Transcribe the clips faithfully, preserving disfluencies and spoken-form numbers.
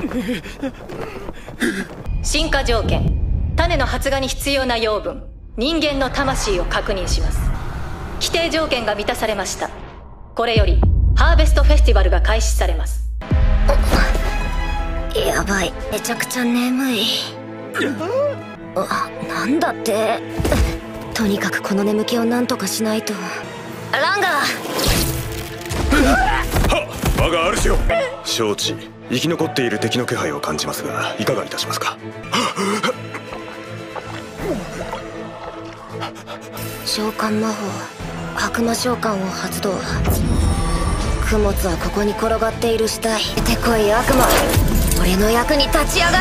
進化条件、種の発芽に必要な養分、人間の魂を確認します。規定条件が満たされました。これよりハーベストフェスティバルが開始されます。 やばい、めちゃくちゃ眠い。あ、なんだって。とにかくこの眠気を何とかしないと。ランガー。 はっ、我が主よ。承知。生き残っている敵の気配を感じますが、いかがいたしますか。 召喚魔法、悪魔召喚を発動。供物はここに転がっている死体。出てこい悪魔、俺の役に立ち上がれ。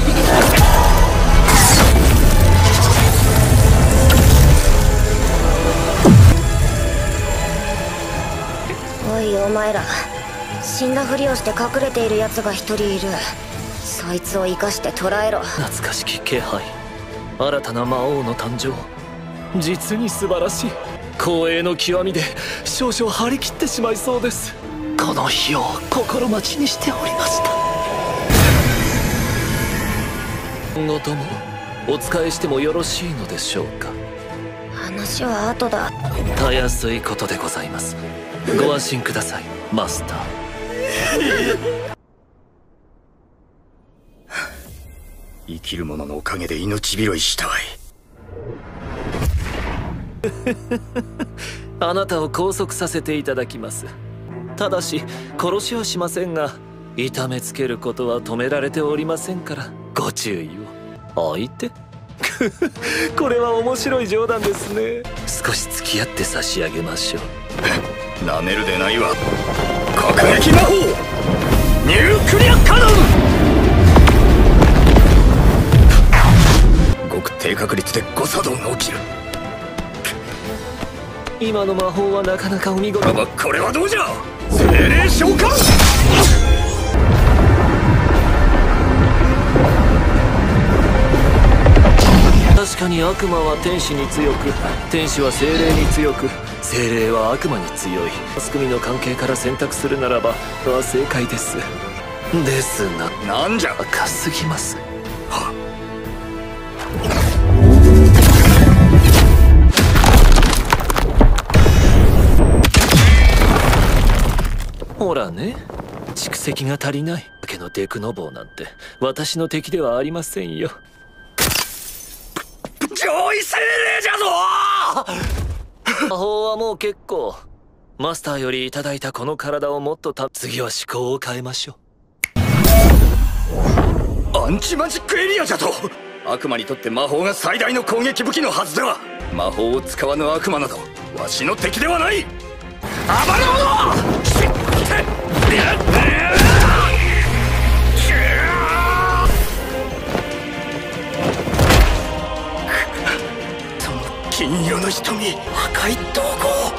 おいお前ら、死んだふりをして隠れている奴が一人いる。そいつを生かして捕らえろ。 懐かしき気配、新たな魔王の誕生、実に素晴らしい。光栄の極みで少々張り切ってしまいそうです。この日を心待ちにしておりました。今後ともお仕えしてもよろしいのでしょうか。 話は後だ。 たやすいことでございます。ご安心ください、マスター。 生きる者のおかげで命拾いしたわい。 あなたを拘束させていただきます。ただし殺しはしませんが、痛めつけることは止められておりませんからご注意を。相手これは面白い冗談ですね。少し付き合って差し上げましょう。 なめるでないわ。核撃魔法ニュークリアカノン。ごく低確率で誤作動が起きる。 今の魔法はなかなかお見事。 これはどうじゃ。精霊召喚。 確かに悪魔は天使に強く、天使は精霊に強く、精霊は悪魔に強い。マス組の関係から選択するならばは正解です。ですが、 なんじゃ。 赤すぎます。はっ。ほらね、蓄積が足りないだけのデクノボーなんて私の敵ではありませんよ。 上位精霊じゃぞ。 魔法はもう結構。マスターよりいただいたこの体をもっとた次は思考を変えましょう。アンチマジックエリアじゃと。悪魔にとって魔法が最大の攻撃武器のはずでは。魔法を使わぬ悪魔などわしの敵ではない。暴れ者。その金色の瞳、赤い瞳孔。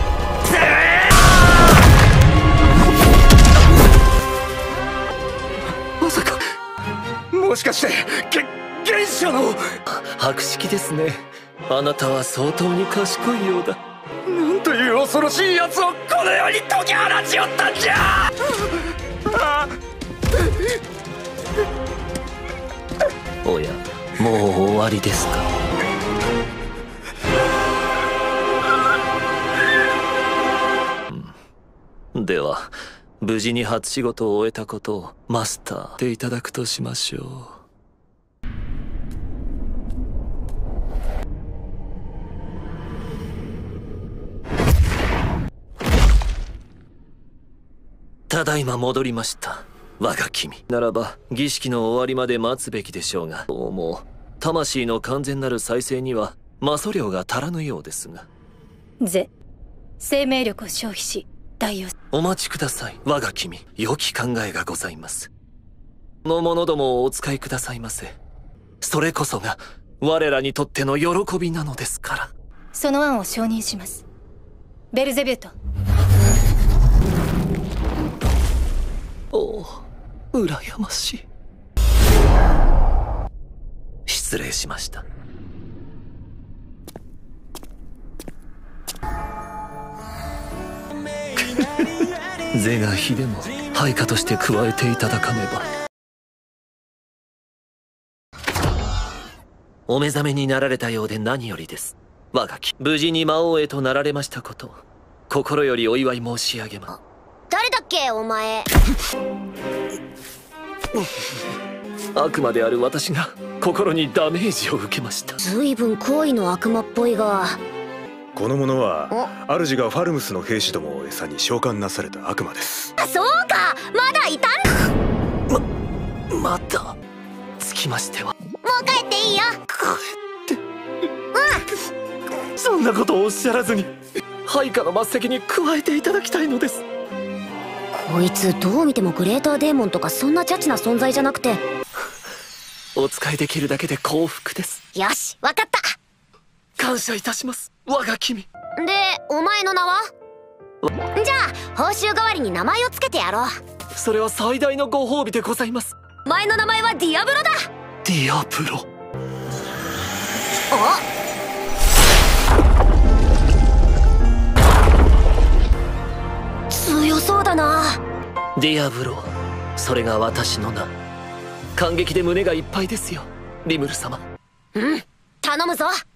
まさか、もしかしてげ原初の。 博識ですね。あなたは相当に賢いようだ。 なんという恐ろしい奴をこの世に解き放ちおったんじゃ。 おや、もう終わりですか。うん、では無事に初仕事を終えたことをマスターでいただくとしましょう。ただいま戻りました、我が君。ならば儀式の終わりまで待つべきでしょうが、どうも魂の完全なる再生には魔素量が足らぬようですが。 ぜ、生命力を消費し代用。 お待ちください、我が君。良き考えがございます。この者どもをお使いくださいませ。それこそが我らにとっての喜びなのですから。 その案を承認します。ベルゼビュート。 おお、羨ましい。失礼しました。是が非でも配下として加えていただかねば。 お目覚めになられたようで何よりです。我が君、無事に魔王へとなられましたこと、心よりお祝い申し上げます。 誰だっけお前。 悪魔である私が心にダメージを受けました。 随分好意の悪魔っぽいが。 この者は主がファルムスの兵士どもを餌に召喚なされた悪魔です。 そうか、まだいたんだ。 ままたつきましては。 もう帰っていいよ。 帰って、うん、そんなことをおっしゃらずに配下の末席に加えていただきたいのです。 こいつどう見てもグレーターデーモンとかそんなチャチな存在じゃなくて。 お使いできるだけで幸福です。 よし、わかった。 感謝いたします、我が君。 で、お前の名は？じゃあ報酬代わりに名前をつけてやろう。 それは最大のご褒美でございます。 前の名前はディアブロだ。 ディアブロ。 あ、強そうだな。 ディアブロ、それが私の名。感激で胸がいっぱいですよ、リムル様。 うん、頼むぞ。